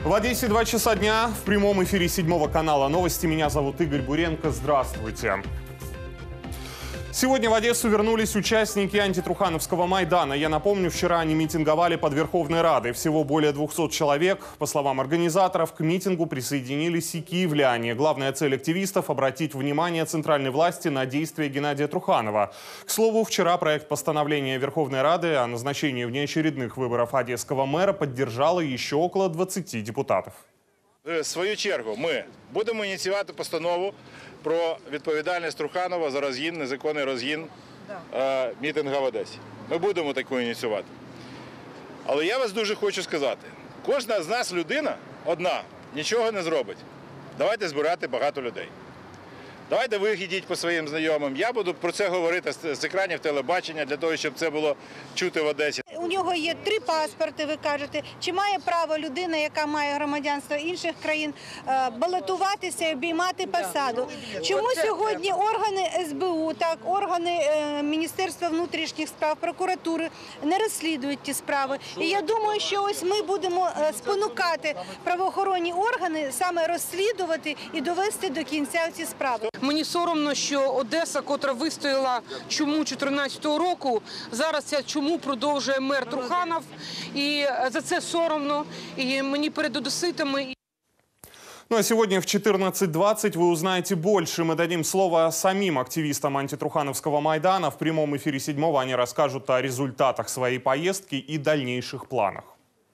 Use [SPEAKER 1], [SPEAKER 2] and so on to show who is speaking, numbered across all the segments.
[SPEAKER 1] В Одессе 2 часа дня в прямом эфире 7 канала новости. Меня зовут Игорь Буренко. Здравствуйте. Сегодня в Одессу вернулись участники антитрухановского Майдана. Я напомню, вчера они митинговали под Верховной Радой. Всего более 200 человек. По словам организаторов, к митингу присоединились и киевляне. Главная цель активистов – обратить внимание центральной власти на действия Геннадия Труханова. К слову, вчера проект постановления Верховной Рады о назначении внеочередных выборов одесского мэра поддержало еще около 20 депутатов.
[SPEAKER 2] В свою чергу ми будемо ініціювати постанову про відповідальність Труханова за розгін, незаконний розгін мітингу в Одесі. Ми будемо таку ініціювати. Але я вас дуже хочу сказати, кожна з нас людина одна нічого не зробить. Давайте збирати багато людей. Давайте ви йдіть по своїм знайомим. Я буду про це говорити з екранів телебачення, для того, щоб це було чути в Одесі.
[SPEAKER 3] У нього є 3 паспорти, ви кажете. Чи має право людина, яка має громадянство інших країн, балотуватися і обіймати посаду? Чому сьогодні органи СБУ, органи Міністерства внутрішніх справ, прокуратури не розслідують ті справи? І я думаю, що ось ми будемо спонукати правоохоронні органи саме розслідувати і довести до кінця ці справи.
[SPEAKER 4] Мені соромно, що Одеса, котра вистояла чуму 2014 року, зараз ця чуму продовжує мер Труханов. И за це соромно, и мені перед одеситами.
[SPEAKER 1] Ну а сегодня в 14:20 вы узнаете больше. Мы дадим слово самим активистам антитрухановского Майдана. В прямом эфире 7-го они расскажут о результатах своей поездки и дальнейших планах.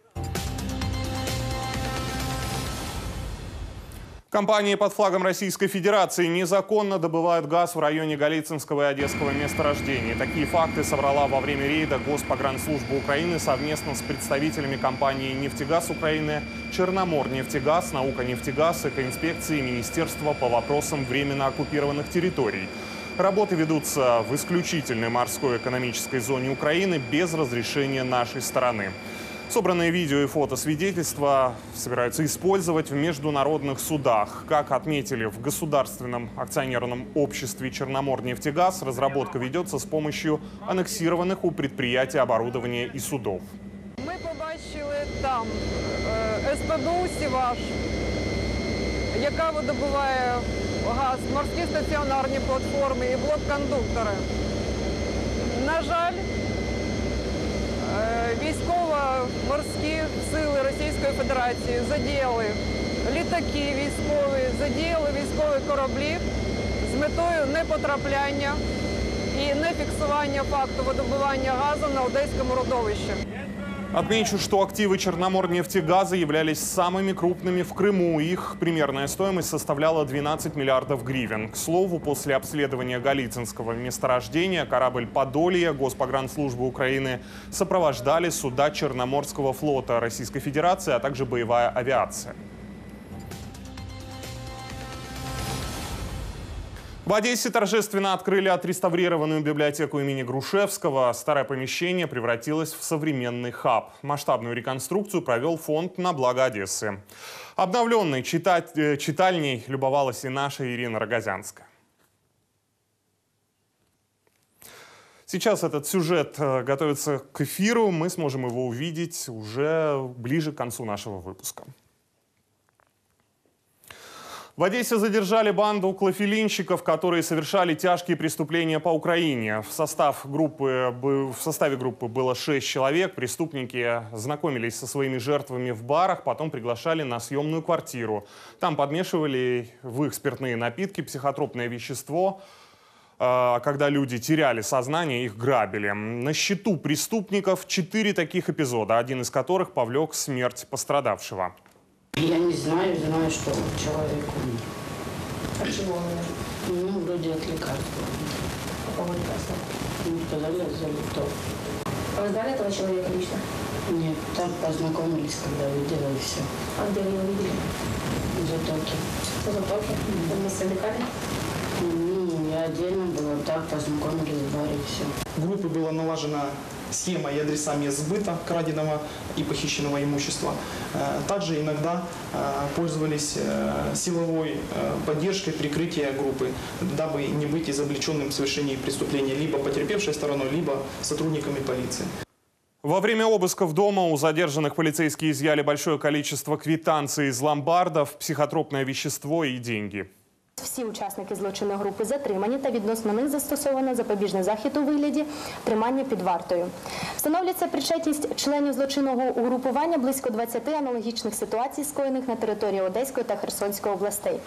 [SPEAKER 1] Компании под флагом Российской Федерации незаконно добывают газ в районе Голицынского и Одесского месторождений. Такие факты собрала во время рейда Госпогранслужба Украины совместно с представителями компании «Нефтегаз Украины», «Черноморнефтегаз», «Науканефтегаз», «Экоинспекции» и Министерства по вопросам временно оккупированных территорий. Работы ведутся в исключительной морской экономической зоне Украины без разрешения нашей стороны. Собранные видео и фотосвидетельства собираются использовать в международных судах. Как отметили в государственном акционерном обществе «Черноморнефтегаз», разработка ведется с помощью аннексированных у предприятия оборудования и судов.
[SPEAKER 5] Мы побачили там СПБУ «Сіваш», яка видобуває газ, морські стаціонарні платформи і блок-кондуктори. На жаль, військово-морські сили Російської Федерації задіяли літаки військові, задіяли військові кораблі з метою непотрапляння і нефіксування факту видобування газу на Одеському родовищі.
[SPEAKER 1] Отмечу, что активы Черноморнефтегаза являлись самыми крупными в Крыму. Их примерная стоимость составляла 12 миллиардов гривен. К слову, после обследования Голицынского месторождения корабль «Подолье» Госпогранслужбы Украины сопровождали суда Черноморского флота Российской Федерации, а также боевая авиация. В Одессе торжественно открыли отреставрированную библиотеку имени Грушевского. Старое помещение превратилось в современный хаб. Масштабную реконструкцию провел фонд «На благо Одессы». Обновленной читальней любовалась и наша Ирина Рогозянская. Сейчас этот сюжет готовится к эфиру. Мы сможем его увидеть уже ближе к концу нашего выпуска. В Одессе задержали банду клофелинщиков, которые совершали тяжкие преступления по Украине. В составе группы было 6 человек. Преступники знакомились со своими жертвами в барах, потом приглашали на съемную квартиру. Там подмешивали в их спиртные напитки психотропное вещество. Когда люди теряли сознание, их грабили. На счету преступников 4 таких эпизода, один из которых повлек смерть пострадавшего.
[SPEAKER 6] Я не знаю, что человек умер.
[SPEAKER 7] А чего он умер?
[SPEAKER 6] Ну, вроде от лекарства.
[SPEAKER 7] Какого лекарства?
[SPEAKER 6] Ну, сказали, залитов.
[SPEAKER 7] А вы знали этого человека лично?
[SPEAKER 6] Нет, так познакомились, когда видела, и все.
[SPEAKER 7] А где вы его видели?
[SPEAKER 6] В Затоке.
[SPEAKER 7] В Затоке? Вы вместе отдыхали?
[SPEAKER 6] Ну, я отдельно была, так познакомились в баре, и все.
[SPEAKER 8] В группе была налажена схема и адреса мест сбыта краденого и похищенного имущества. Также иногда пользовались силовой поддержкой прикрытия группы, дабы не быть изобличенным в совершении преступления либо потерпевшей стороной, либо сотрудниками полиции.
[SPEAKER 1] Во время обысков дома у задержанных полицейские изъяли большое количество квитанций из ломбардов, психотропное вещество и деньги.
[SPEAKER 9] Всі учасники злочинної групи затримані та відносно них застосовано запобіжний захід у вигляді тримання під вартою. Встановлюється причетність членів злочинного угрупування близько 20 аналогічних ситуацій, скоєних на території Одеської та Херсонської областей.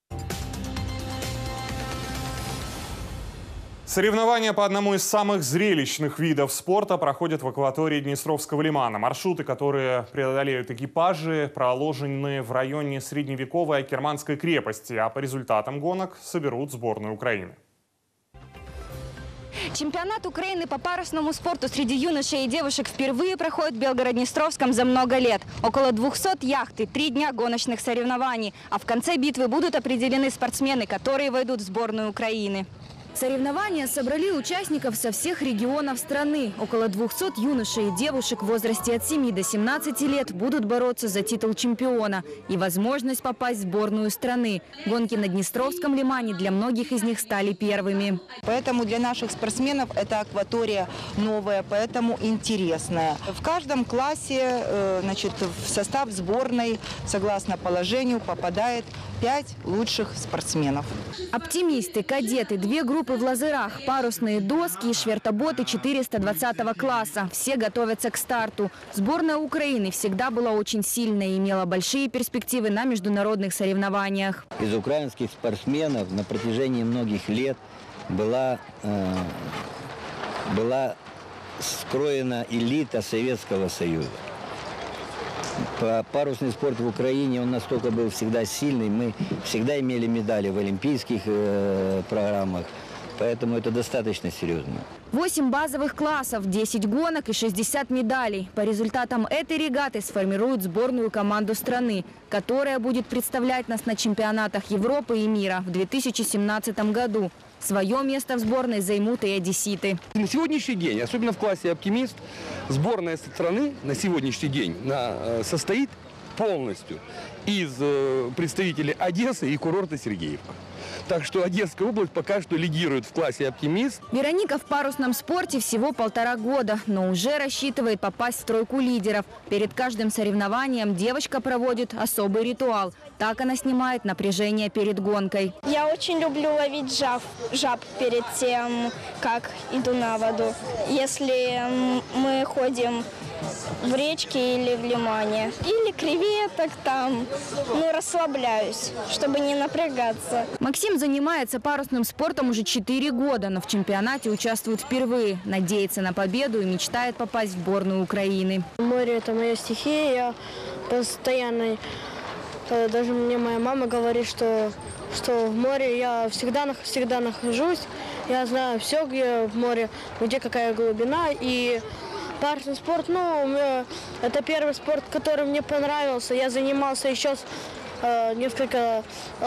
[SPEAKER 1] Соревнования по одному из самых зрелищных видов спорта проходят в акватории Днестровского лимана. Маршруты, которые преодолеют экипажи, проложены в районе средневековой Акерманской крепости, а по результатам гонок соберут сборную Украины.
[SPEAKER 10] Чемпионат Украины по парусному спорту среди юношей и девушек впервые проходит в Белгород-Днестровском за много лет. Около 200 яхт и 3 дня гоночных соревнований. А в конце битвы будут определены спортсмены, которые войдут в сборную Украины. Соревнования собрали участников со всех регионов страны. Около 200 юношей и девушек в возрасте от 7 до 17 лет будут бороться за титул чемпиона и возможность попасть в сборную страны. Гонки на Днестровском лимане для многих из них стали первыми.
[SPEAKER 11] Поэтому для наших спортсменов эта акватория новая, поэтому интересная. В каждом классе, значит, в состав сборной, согласно положению, попадает 5 лучших спортсменов.
[SPEAKER 10] Оптимисты, кадеты, 2 группы в лазерах, парусные доски и швертоботы 420 класса. Все готовятся к старту. Сборная Украины всегда была очень сильной и имела большие перспективы на международных соревнованиях.
[SPEAKER 12] Из украинских спортсменов на протяжении многих лет была скроена элита Советского Союза. Парусный спорт в Украине, он настолько был всегда сильный. Мы всегда имели медали в олимпийских программах. Поэтому это достаточно серьезно.
[SPEAKER 10] 8 базовых классов, 10 гонок и 60 медалей. По результатам этой регаты сформируют сборную команду страны, которая будет представлять нас на чемпионатах Европы и мира в 2017 году. Свое место в сборной займут и одесситы.
[SPEAKER 13] На сегодняшний день, особенно в классе «Оптимист», сборная страны на сегодняшний день состоит полностью из представителей Одессы и курорта Сергеевка. Так что Одесская область пока что лидирует в классе «Оптимист».
[SPEAKER 10] Вероника в парусном спорте всего 1,5 года, но уже рассчитывает попасть в тройку лидеров. Перед каждым соревнованием девочка проводит особый ритуал. Так она снимает напряжение перед гонкой.
[SPEAKER 14] Я очень люблю ловить жаб перед тем, как иду на воду. Если мы ходим в речке или в лимане, или креветок там, расслабляюсь, чтобы не напрягаться.
[SPEAKER 10] Максим занимается парусным спортом уже 4 года, но в чемпионате участвует впервые. Надеется на победу и мечтает попасть в сборную Украины.
[SPEAKER 15] Море – это моя стихия, я постоянно, даже мне моя мама говорит, что в море я всегда нахожусь, я знаю все, где в море, где какая глубина. И парусный спорт, это первый спорт, который мне понравился. Я занимался еще несколько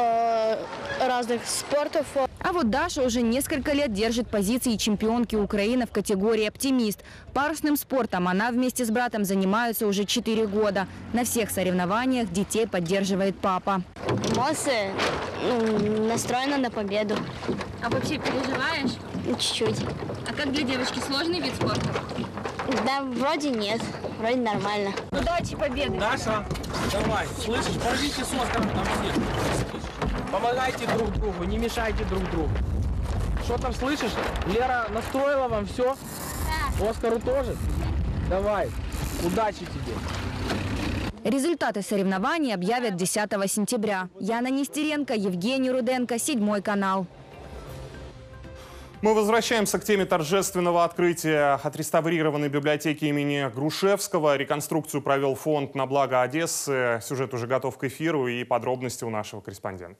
[SPEAKER 15] разных спортов.
[SPEAKER 10] А вот Даша уже несколько лет держит позиции чемпионки Украины в категории «Оптимист». Парусным спортом она вместе с братом занимаются уже 4 года. На всех соревнованиях детей поддерживает папа.
[SPEAKER 16] Эмоции, настроена на победу.
[SPEAKER 10] А вообще переживаешь?
[SPEAKER 16] Чуть-чуть.
[SPEAKER 10] А как для девочки сложный вид спорта?
[SPEAKER 16] Да, вроде нет. Вроде нормально.
[SPEAKER 10] Удачи, победы!
[SPEAKER 17] Даша, давай, слышишь, порвите с Оскаром там все. Помогайте друг другу, не мешайте друг другу. Что там слышишь? Лера настроила вам все? Да. Оскару тоже? Давай, удачи тебе.
[SPEAKER 10] Результаты соревнований объявят 10 сентября. Яна Нестеренко, Евгений Руденко, 7 канал.
[SPEAKER 1] Мы возвращаемся к теме торжественного открытия отреставрированной библиотеки имени Грушевского. Реконструкцию провел фонд «На благо Одессы». Сюжет уже готов к эфиру и подробности у нашего корреспондента.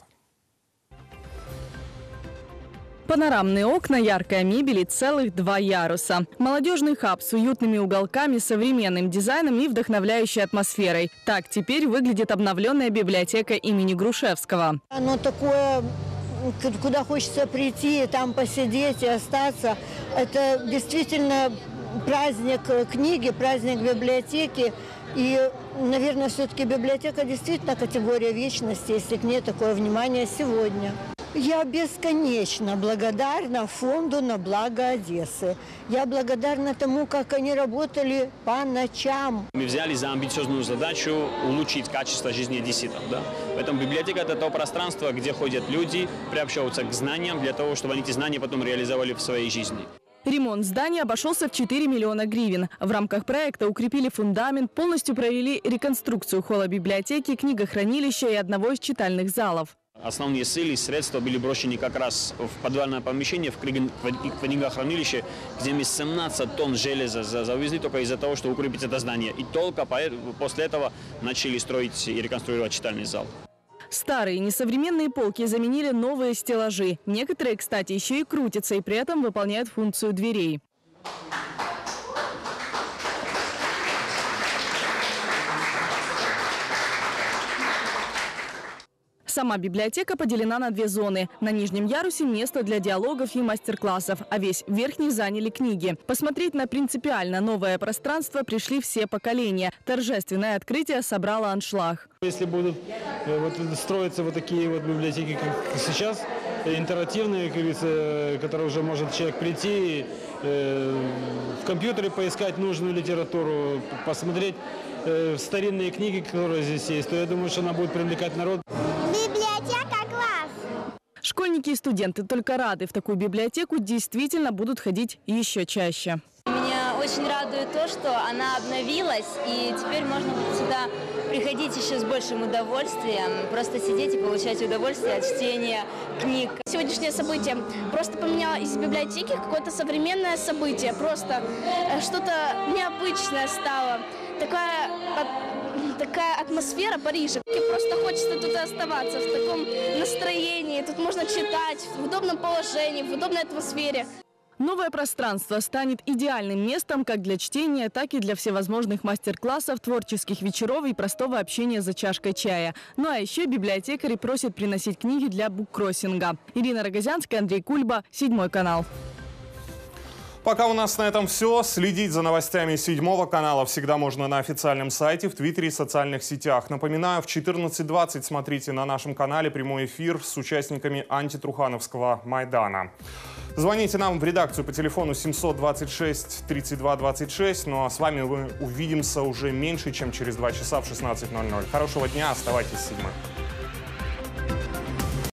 [SPEAKER 18] Панорамные окна, яркая мебель и целых 2 яруса. Молодежный хаб с уютными уголками, современным дизайном и вдохновляющей атмосферой. Так теперь выглядит обновленная библиотека имени Грушевского.
[SPEAKER 19] Оно такое, куда хочется прийти, там посидеть и остаться. Это действительно праздник книги, праздник библиотеки. И, наверное, все-таки библиотека действительно категория вечности, если к ней такое внимание сегодня. Я бесконечно благодарна фонду «На благо Одессы». Я благодарна тому, как они работали по ночам.
[SPEAKER 20] Мы взяли за амбициозную задачу улучшить качество жизни одесситов. Да? Поэтому библиотека – это то пространство, где ходят люди, приобщаются к знаниям, для того, чтобы они эти знания потом реализовали в своей жизни.
[SPEAKER 18] Ремонт здания обошелся в 4 миллиона гривен. В рамках проекта укрепили фундамент, полностью провели реконструкцию холла библиотеки, книгохранилища и одного из читальных залов.
[SPEAKER 20] Основные силы и средства были брошены как раз в подвальное помещение, в книгохранилище, где мы 17 тонн железа завезли только из-за того, что укрепить это здание. И только после этого начали строить и реконструировать читальный зал.
[SPEAKER 18] Старые несовременные полки заменили новые стеллажи. Некоторые, кстати, еще и крутятся и при этом выполняют функцию дверей. Сама библиотека поделена на 2 зоны. На нижнем ярусе место для диалогов и мастер-классов, а весь верхний заняли книги. Посмотреть на принципиально новое пространство пришли все поколения. Торжественное открытие собрало аншлаг.
[SPEAKER 21] Если будут строиться вот такие вот библиотеки, как сейчас, интерактивные, которые уже может человек прийти, в компьютере поискать нужную литературу, посмотреть старинные книги, которые здесь есть, то я думаю, что она будет привлекать народ.
[SPEAKER 14] Библиотека класс!
[SPEAKER 18] Школьники и студенты только рады. В такую библиотеку действительно будут ходить еще чаще.
[SPEAKER 22] Меня очень радует то, что она обновилась, и теперь можно будет сюда приходить еще с большим удовольствием, просто сидеть и получать удовольствие от чтения книг.
[SPEAKER 14] Сегодняшнее событие просто поменяло из библиотеки какое-то современное событие, просто что-то необычное стало. Такая атмосфера Парижа. Просто хочется тут оставаться, в таком настроении. Тут можно читать в удобном положении, в удобной атмосфере.
[SPEAKER 18] Новое пространство станет идеальным местом как для чтения, так и для всевозможных мастер-классов, творческих вечеров и простого общения за чашкой чая. Ну а еще библиотекари просят приносить книги для буккроссинга. Ирина Рогозянская, Андрей Кульба, 7 канал.
[SPEAKER 1] Пока у нас на этом все. Следить за новостями 7 канала всегда можно на официальном сайте, в Твиттере и социальных сетях. Напоминаю, в 14:20 смотрите на нашем канале прямой эфир с участниками антитрухановского Майдана. Звоните нам в редакцию по телефону 726 32 26. Ну а с вами мы увидимся уже меньше, чем через 2 часа в 16:00. Хорошего дня, оставайтесь с 7.